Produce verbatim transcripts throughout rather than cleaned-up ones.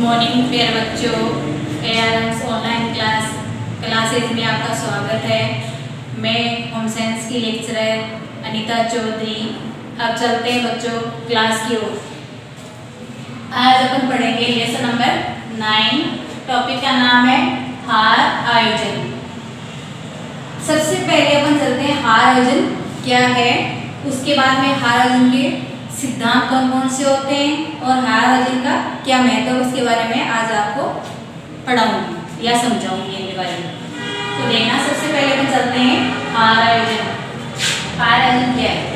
Morning प्यारे बच्चों, एआरएम्स online class classes में आपका स्वागत है। मैं होम साइंस की लेक्चरर अनीता चौधरी। अब चलते हैं बच्चों क्लास की ओर। आज अपन पढ़ेंगे लेसन नंबर नाइन। टॉपिक का नाम है हार आयोजन। सबसे पहले अपन चलते हैं हार आयोजन क्या है, उसके बाद में हार आयोजन के सिद्धांत कौन कौन से होते हैं और हार आयोजन का क्या महत्व है उसके बारे में आज आपको पढ़ाऊंगी या समझाऊंगी इनके बारे में। तो देखना, सबसे पहले अपन चलते हैं हार आयोजन। हार आयोजन क्या है?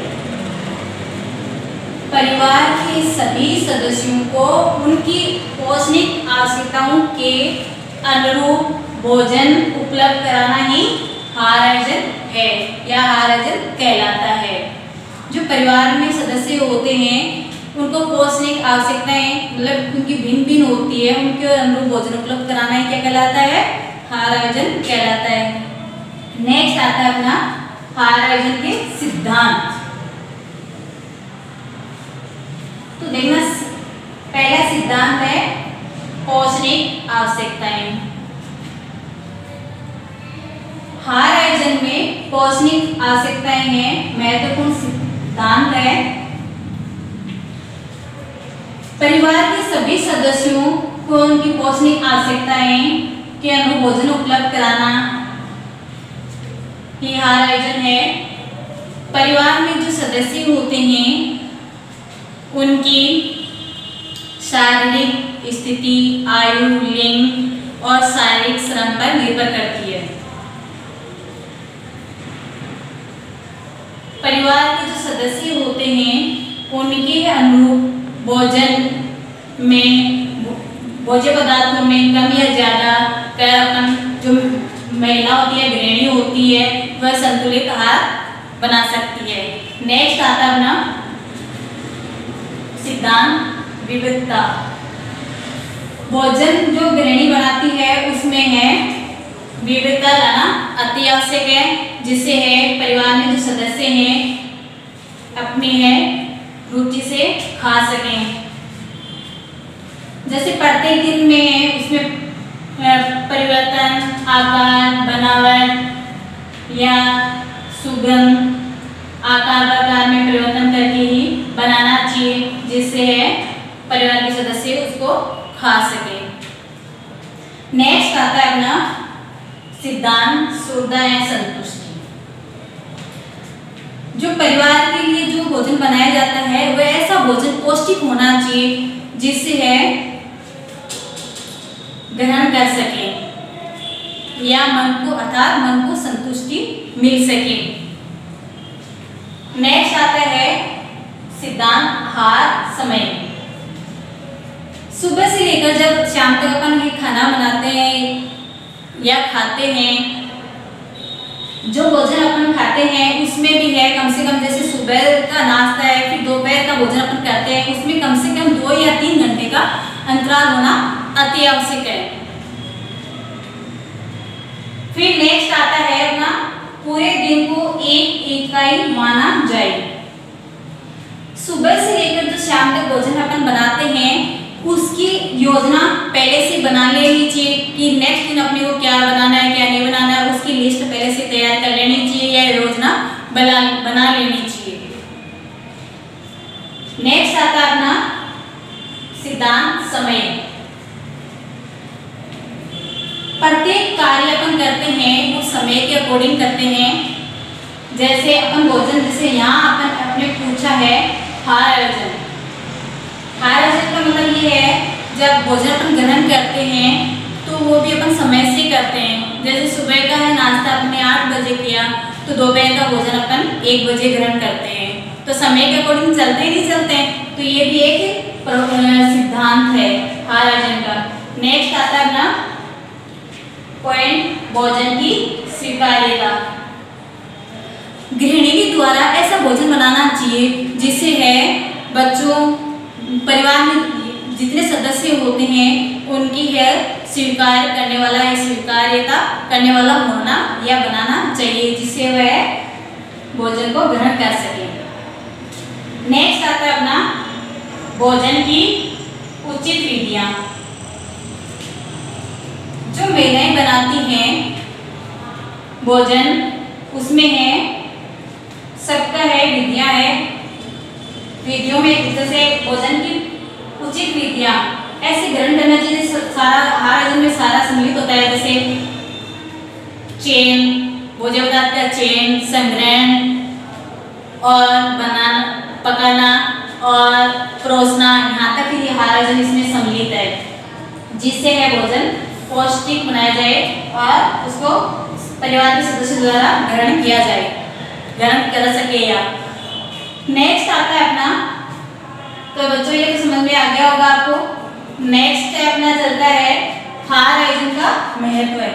परिवार के सभी सदस्यों को उनकी पौष्टिक आवश्यकताओं के अनुरूप भोजन उपलब्ध कराना ही हार आयोजन है या हार आयोजन कहलाता है। जो परिवार में सदस्य होते हैं उनको पौष्टिक आवश्यकताएं मतलब उनकी भिन्न भिन्न होती है, उनके अनुरूप भोजन उपलब्ध कराना ही क्या कहलाता है? हार आयोजन कहलाता है। नेक्स्ट आता है अपना हार आयोजन के सिद्धांत। तो देखना, पहला सिद्धांत है पौष्टिक आवश्यकताएं। हार आयोजन में पौष्टिक आवश्यकताएं हैं महत्वपूर्ण सिद्धांत है। परिवार के सभी सदस्यों को उनकी पौष्टिक आवश्यकताएं के अनुरूप भोजन उपलब्ध कराना ये हार आयोजन है। परिवार में जो सदस्य होते हैं उनकी शारीरिक स्थिति, आयु, लिंग और शारीरिक श्रम पर निर्भर करती है। परिवार के जो सदस्य होते हैं उनके अनुरूप भोजन में भोज्य पदार्थों में कम या ज्यादा कर अपन जो महिला होती है, गृहिणी होती है, वह संतुलित आहार बना सकती है। नेक्स्ट आता है अपना सिद्धांत विविधता। भोजन जो गृहिणी बनाती है उसमें है विविधता लाना अति आवश्यक है, जिससे है परिवार में जो सदस्य हैं अपनी है रुचि से खा सकें। जैसे प्रत्येक दिन में है उसमें परिवर्तन, आकार, बनावट या सुगंध, आकार प्रकार में परिवर्तन करके ही बनाना चाहिए, जिससे है परिवार के सदस्य उसको खा सके। नेक्स्ट आता है अपना सिद्धांत सुविधा या संतुष्टि। जो परिवार के लिए जो भोजन बनाया जाता है वह ऐसा भोजन पौष्टिक होना चाहिए जिससे है ग्रहण कर सके या मन को अर्थात मन को संतुष्टि मिल सके। नेक्स्ट आता है सिद्धांत आहार समय। सुबह से लेकर जब शाम तक अपन ये खाना बनाते हैं या खाते हैं, जो भोजन अपन खाते हैं उसमें भी है कम से कम, जैसे सुबह का नाश्ता है फिर दोपहर का भोजन अपन करते हैं, उसमें कम से कम दो या तीन घंटे का अंतराल होना अति आवश्यक है। फिर नेक्स्ट आता है अपना पूरे दिन को एक इकाई माना जाए। सुबह से लेकर जो शाम तक भोजन अपन बनाते हैं उसकी योजना पहले से बना लेनी चाहिए कि नेक्स्ट दिन अपने को क्या बनाना है क्या नहीं बनाना है, उसकी लिस्ट पहले से तैयार कर लेनी चाहिए या योजना बना बना लेनी चाहिए। नेक्स्ट आता है अपना सिद्धांत समय। प्रत्येक कार्य अपन करते हैं वो समय के अकॉर्डिंग करते हैं। जैसे अपन भोजन, जैसे यहाँ अपन अपने पूछा है हार आयोजन। हार आयोजन का मतलब ये है जब भोजन अपन ग्रहण करते हैं तो वो भी अपन समय से करते हैं। जैसे सुबह का है नाश्ता अपने आठ बजे किया तो दोपहर का भोजन अपन एक बजे ग्रहण करते हैं, तो समय के अकॉर्डिंग चलते ही नहीं चलते हैं। तो ये भी एक सिद्धांत है हार आयोजन का। नेक्स्ट आता है अपना पॉइंट भोजन की स्वीकार्यता। गृहिणी के द्वारा ऐसा भोजन बनाना चाहिए जिससे है बच्चों परिवार में जितने सदस्य होते हैं उनकी है स्वीकार करने वाला है स्वीकार्यता करने वाला होना या बनाना चाहिए, जिससे वह भोजन को ग्रहण कर सके। नेक्स्ट आता है अपना भोजन की उचित विधियां। है भोजन, उसमें है सबका है, विधियां है, विधियों में जैसे भोजन की उचित विधियां ऐसे ग्रहण करना चाहिए सारा आहार आयोजन में सारा सम्मिलित होता है, जैसे चेन, भोज्य पदार्थ का चेन, संग्रहण और बनाना, पकाना और परोसना, यहाँ तक कि आहार आयोजन इसमें सम्मिलित है, जिससे है भोजन पौष्टिक बनाया जाए और उसको परिवार के सदस्यों द्वारा ग्रहण किया जाए, ग्रहण कर सके। या नेक्स्ट आता है अपना, तो बच्चों ये तो समझ में आ गया होगा आपको। नेक्स्ट है अपना चलता है आहार आयोजन का महत्व है।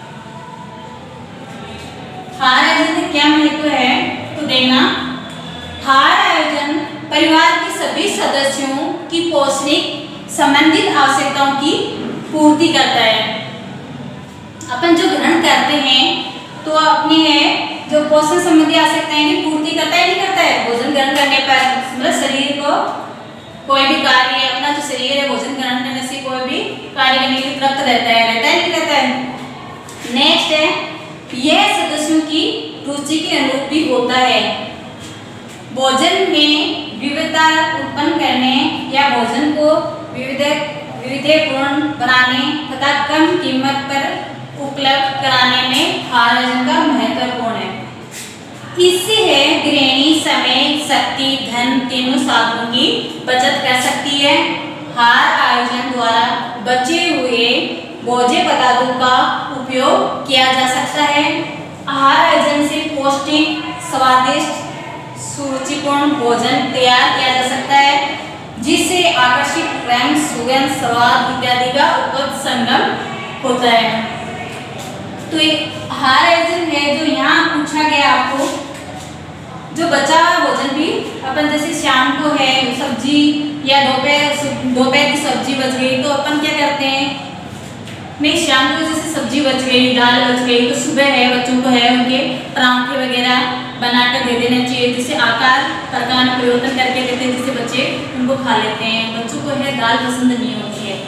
आहार आयोजन का क्या महत्व है तो देखना, आहार आयोजन परिवार के सभी सदस्यों की पौष्टिक संबंधित आवश्यकताओं की पूर्ति करता है। अपन जो ग्रहण करते हैं तो अपनी है जो पोषण संबंधी आवश्यकताएं की पूर्ति करता है, नहीं करता है। भोजन ग्रहण करने पर मतलब शरीर को कोई भी कार्य, अपना जो शरीर है भोजन ग्रहण करने से कोई भी कार्य करने के लिए तृप्त रहता है, रहता है नहीं रहता है। नेक्स्ट है यह सदस्यों की रुचि के अनुरूप भी होता है। भोजन में विविधता उत्पन्न करने या भोजन को विविध विविधतापूर्ण बनाने तथा कम कीमत पर उपलब्ध कराने में आहार आयोजन का महत्वपूर्ण है। इससे है गृहिणी समय, शक्ति, धन तीनों साधनों की बचत कर सकती है। आहार आयोजन द्वारा बचे हुए भोज्य पदार्थों का उपयोग किया जा सकता है। आहार आयोजन से पौष्टिक, स्वादिष्ट, सुरुचिपूर्ण भोजन तैयार किया जा सकता है, जिससे आकर्षक रंग, सुगंध, स्वाद इत्यादि का उपयुक्त संगम होता है। तो एक आहार आयोजन है जो यहाँ पूछा गया आपको, जो बचा हुआ भोजन भी अपन जैसे शाम को है सब्जी या दोपहर दोपहर की सब्जी बच गई तो अपन क्या करते हैं, नहीं शाम को जैसे सब्जी बच गई, दाल बच गई तो सुबह है बच्चों को है उनके परांठे वगैरह बनाकर दे देना चाहिए, जिससे आकार प्रकार में परिवर्तन करके देते हैं, जिससे बच्चे उनको खा लेते हैं। बच्चों को है दाल पसंद नहीं होती है,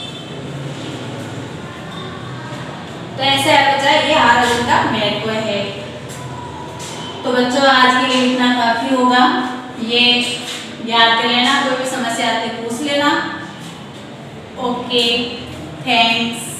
तो ऐसे बच्चा ये आहार आयोजन का महत्व है। तो बच्चों आज के लिए इतना काफी होगा, ये याद कर लेना, कोई भी समस्या आती है पूछ लेना। Okay, thanks.